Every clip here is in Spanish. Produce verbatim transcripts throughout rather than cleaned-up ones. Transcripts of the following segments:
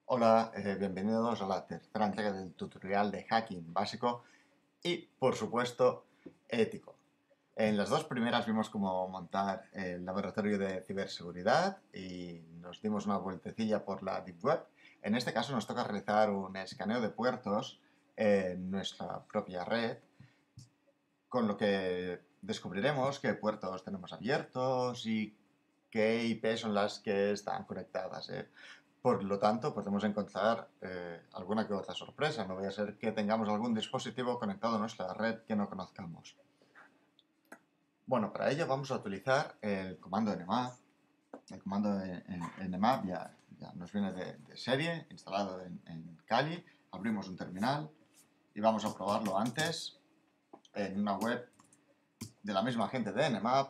Hola, eh, bienvenidos a la tercera entrega del tutorial de hacking básico y, por supuesto, ético. En las dos primeras vimos cómo montar el laboratorio de ciberseguridad y nos dimos una vueltecilla por la Deep Web. En este caso nos toca realizar un escaneo de puertos en nuestra propia red, con lo que descubriremos qué puertos tenemos abiertos y qué I P son las que están conectadas. ¿eh? Por lo tanto, podemos encontrar eh, alguna que otra sorpresa. No vaya a ser que tengamos algún dispositivo conectado a nuestra red que no conozcamos. Bueno, para ello vamos a utilizar el comando nmap. El comando nmap ya, ya nos viene de, de serie, instalado en, en Kali. Abrimos un terminal y vamos a probarlo antes en una web de la misma gente de nmap.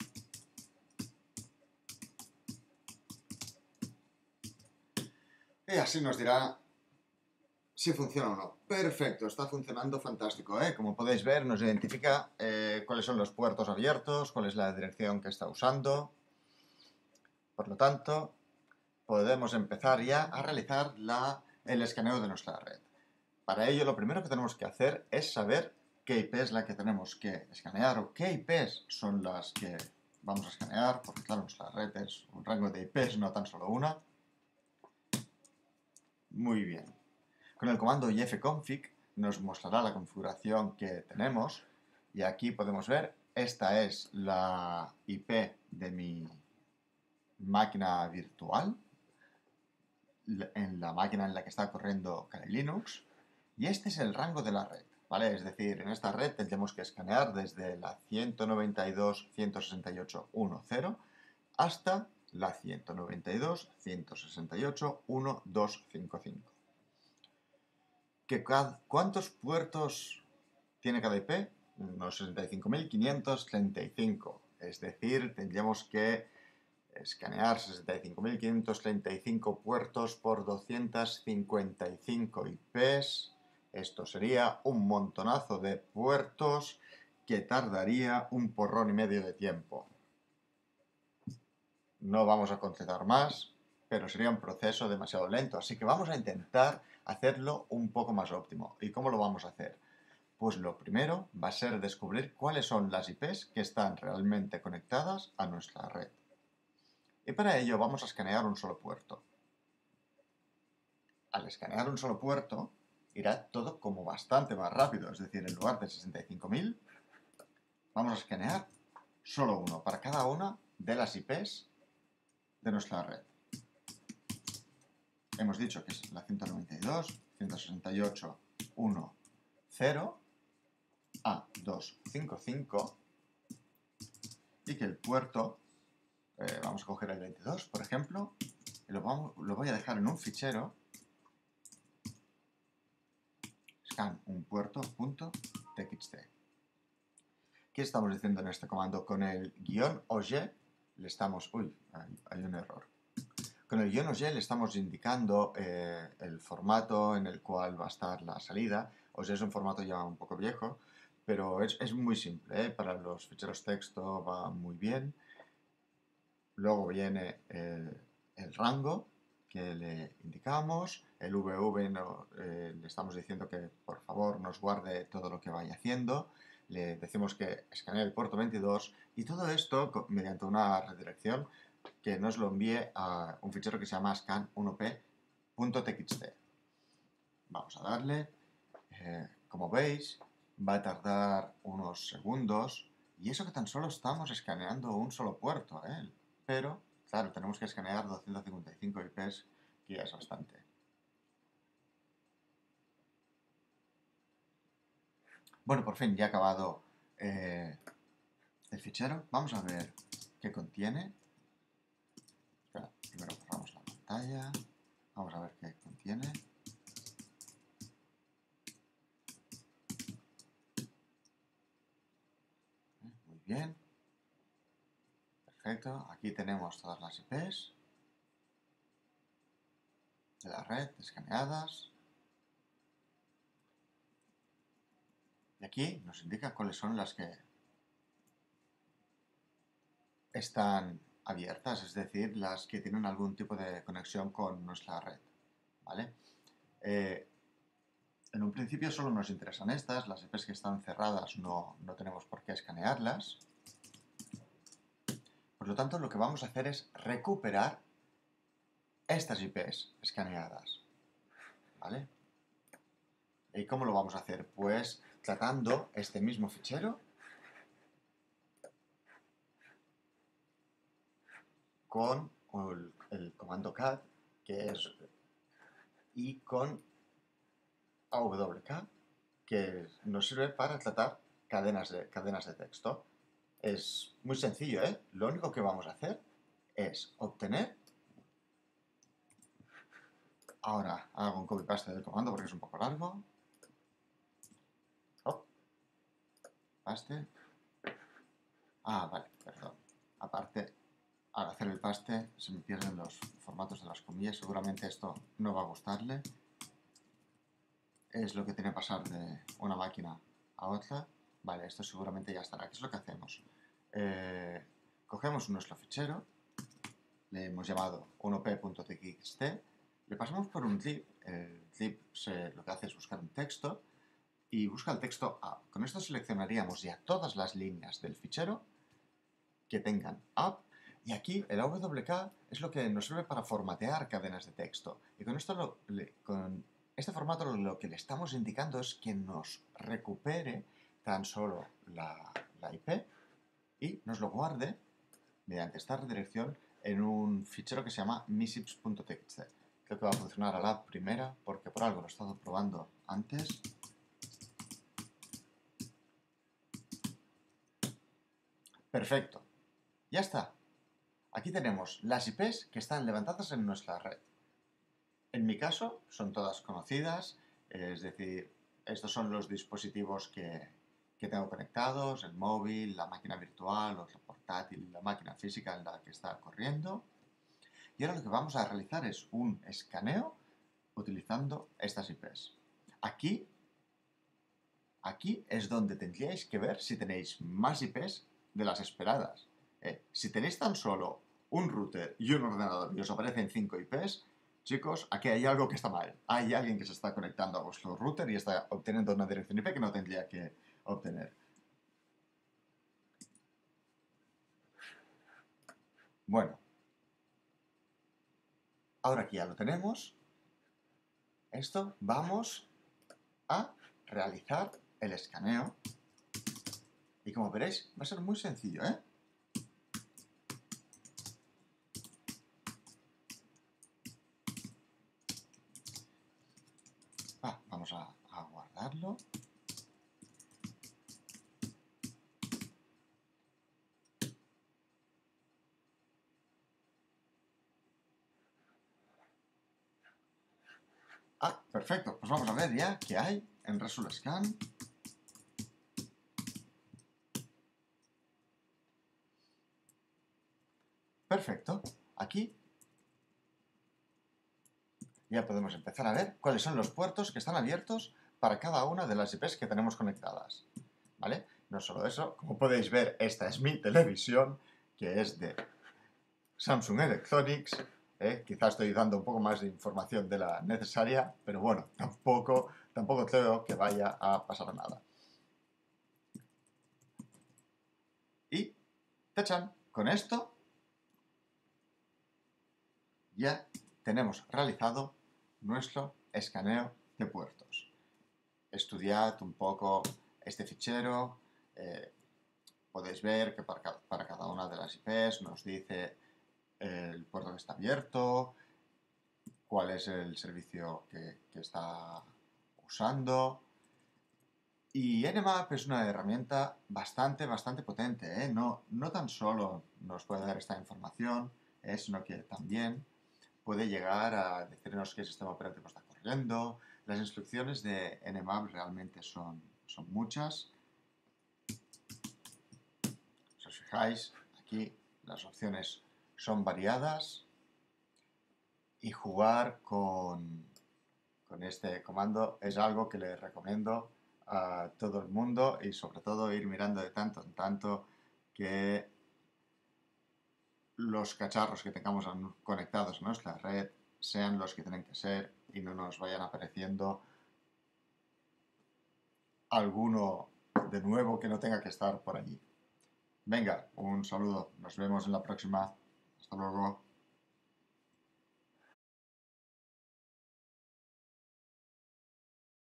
Y así nos dirá si funciona o no. Perfecto, está funcionando fantástico. ¿eh? Como podéis ver, nos identifica eh, cuáles son los puertos abiertos, cuál es la dirección que está usando. Por lo tanto, podemos empezar ya a realizar la, el escaneo de nuestra red. Para ello, lo primero que tenemos que hacer es saber qué I P es la que tenemos que escanear o qué I Ps son las que vamos a escanear, porque claro, nuestra red es un rango de I Ps, no tan solo una. Muy bien. Con el comando ifconfig nos mostrará la configuración que tenemos y aquí podemos ver, esta es la I P de mi máquina virtual, en la máquina en la que está corriendo Kali Linux, y este es el rango de la red, ¿vale? Es decir, en esta red tendremos que escanear desde la ciento noventa y dos punto ciento sesenta y ocho punto diez hasta la ciento noventa y dos punto ciento sesenta y ocho punto doscientos cincuenta y cinco. ¿Que cada, ¿Cuántos puertos tiene cada I P? Unos sesenta y cinco mil quinientos treinta y cinco. Es decir, tendríamos que escanear sesenta y cinco mil quinientos treinta y cinco puertos por doscientos cincuenta y cinco I Ps. Esto sería un montonazo de puertos que tardaría un porrón y medio de tiempo. No vamos a concretar más, pero sería un proceso demasiado lento. Así que vamos a intentar hacerlo un poco más óptimo. ¿Y cómo lo vamos a hacer? Pues lo primero va a ser descubrir cuáles son las I Ps que están realmente conectadas a nuestra red. Y para ello vamos a escanear un solo puerto. Al escanear un solo puerto, irá todo como bastante más rápido. Es decir, en lugar de sesenta y cinco mil, vamos a escanear solo uno para cada una de las I Ps de nuestra red. Hemos dicho que es la ciento noventa y dos punto ciento sesenta y ocho punto diez A doscientos cincuenta y cinco y que el puerto, eh, vamos a coger el veintidós, por ejemplo, y lo, vamos, lo voy a dejar en un fichero scan un puerto.txt. ¿Qué estamos diciendo en este comando? Con el guión O G le estamos... Uy, hay, hay un error. Con el guión O G le estamos indicando eh, el formato en el cual va a estar la salida. O G es un formato ya un poco viejo, pero es, es muy simple. ¿eh? Para los ficheros texto va muy bien. Luego viene el, el rango que le indicamos. El V V no, eh, le estamos diciendo que por favor nos guarde todo lo que vaya haciendo. Le decimos que escanee el puerto veintidós y todo esto mediante una redirección que nos lo envíe a un fichero que se llama scan uno p punto t x t. Vamos a darle. Eh, como veis, va a tardar unos segundos y eso que tan solo estamos escaneando un solo puerto, ¿eh? Pero, claro, tenemos que escanear doscientos cincuenta y cinco I Ps, que ya es bastante. Bueno, por fin ya ha acabado eh, el fichero. Vamos a ver qué contiene. Espera, primero borramos la pantalla. Vamos a ver qué contiene. Muy bien. Perfecto. Aquí tenemos todas las I Ps de la red escaneadas. Y aquí nos indica cuáles son las que están abiertas, es decir, las que tienen algún tipo de conexión con nuestra red. ¿vale? Eh, en un principio solo nos interesan estas, las I Pes que están cerradas no, no tenemos por qué escanearlas. Por lo tanto, lo que vamos a hacer es recuperar estas I Pes escaneadas, ¿vale? ¿Y cómo lo vamos a hacer? Pues tratando este mismo fichero con el, el comando cat, que es, y con A W K, que nos sirve para tratar cadenas de, cadenas de texto. Es muy sencillo, ¿eh? Lo único que vamos a hacer es obtener. Ahora hago un copy paste del comando porque es un poco largo. Oh, paste. Ah, vale, perdón. Aparte, al hacer el paste se me pierden los formatos de las comillas. Seguramente esto no va a gustarle. Es lo que tiene que pasar de una máquina a otra. Vale, esto seguramente ya estará. ¿Qué es lo que hacemos? Eh, cogemos nuestro fichero, le hemos llamado uno p punto t x t, le pasamos por un zip. El zip se, lo que hace es buscar un texto y busca el texto up. Con esto seleccionaríamos ya todas las líneas del fichero que tengan up. Y aquí el A W K es lo que nos sirve para formatear cadenas de texto. Y con esto, lo, le, con este formato lo que le estamos indicando es que nos recupere tan solo la, la I P y nos lo guarde mediante esta redirección en un fichero que se llama missips punto t x t. Creo que va a funcionar a la primera porque por algo lo he estado probando antes. Perfecto. Ya está. Aquí tenemos las I Pes que están levantadas en nuestra red. En mi caso son todas conocidas, es decir, estos son los dispositivos que, que tengo conectados, el móvil, la máquina virtual, otro portátil, la máquina física en la que está corriendo. Y ahora lo que vamos a realizar es un escaneo utilizando estas I Pes. Aquí, aquí es donde tendríais que ver si tenéis más I Pes de las esperadas. Eh, si tenéis tan solo un router y un ordenador y os aparecen cinco I Pes, chicos, aquí hay algo que está mal. Hay alguien que se está conectando a vuestro router y está obteniendo una dirección I P que no tendría que obtener. Bueno, ahora que ya lo tenemos, esto vamos a realizar el escaneo. Y como veréis, va a ser muy sencillo, ¿eh? Ah, vamos a, a guardarlo. Ah, perfecto. Pues vamos a ver ya qué hay en ResulScan. Perfecto. Aquí ya podemos empezar a ver cuáles son los puertos que están abiertos para cada una de las I Pes que tenemos conectadas. ¿Vale? No solo eso, como podéis ver, esta es mi televisión, que es de Samsung Electronics. ¿eh? Quizás estoy dando un poco más de información de la necesaria, pero bueno, tampoco, tampoco creo que vaya a pasar nada. Y, ¡tachan! Con esto ya tenemos realizado nuestro escaneo de puertos. Estudiad un poco este fichero. Eh, podéis ver que para, para cada una de las I Pes nos dice el puerto que está abierto, cuál es el servicio que, que está usando. Y Nmap es una herramienta bastante, bastante potente, ¿eh? No, no tan solo nos puede dar esta información, ¿eh? sino que también puede llegar a decirnos qué sistema operativo está corriendo. Las instrucciones de Nmap realmente son, son muchas. Si os fijáis, aquí las opciones son variadas y jugar con, con este comando es algo que les recomiendo a todo el mundo y sobre todo ir mirando de tanto en tanto que los cacharros que tengamos conectados a nuestra red sean los que tienen que ser y no nos vayan apareciendo alguno de nuevo que no tenga que estar por allí. Venga, un saludo. Nos vemos en la próxima. Hasta luego.